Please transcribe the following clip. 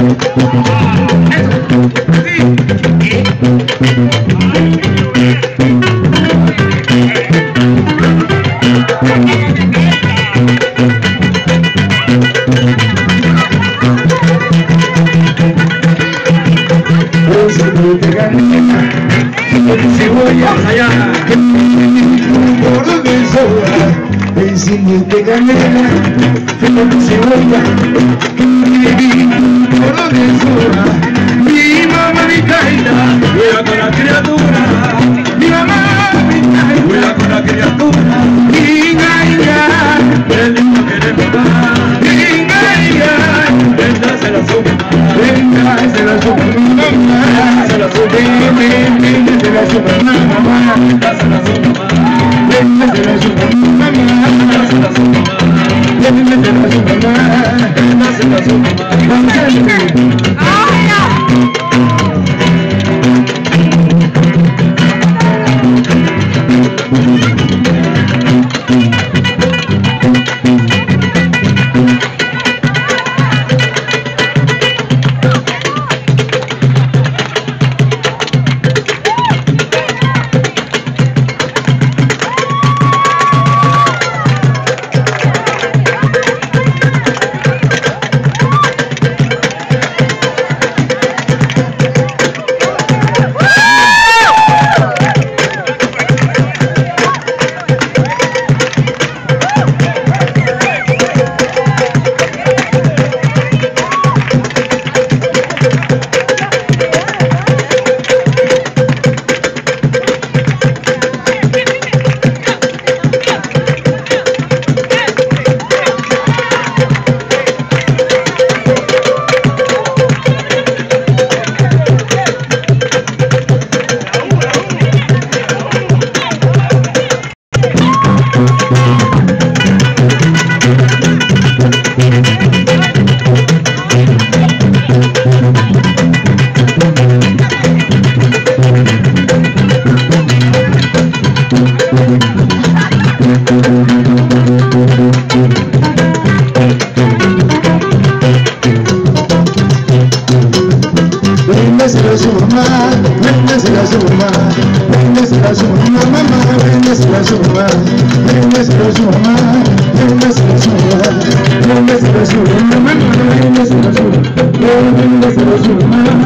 Si voy a fallar por donde sobra el siguiente canela, si voy a por donde sobra mi mamá mi caída, cuida con la criatura, mi mamá mi caída, cuida con la criatura, el niño que le toca, venga se la suma, venga se la suma, mamá se la suma, venga se la suma, mamá venga se la suma, venga se la suma, mamá venga se la suma, venga se la suma, venga se la suma, vamos a la suma,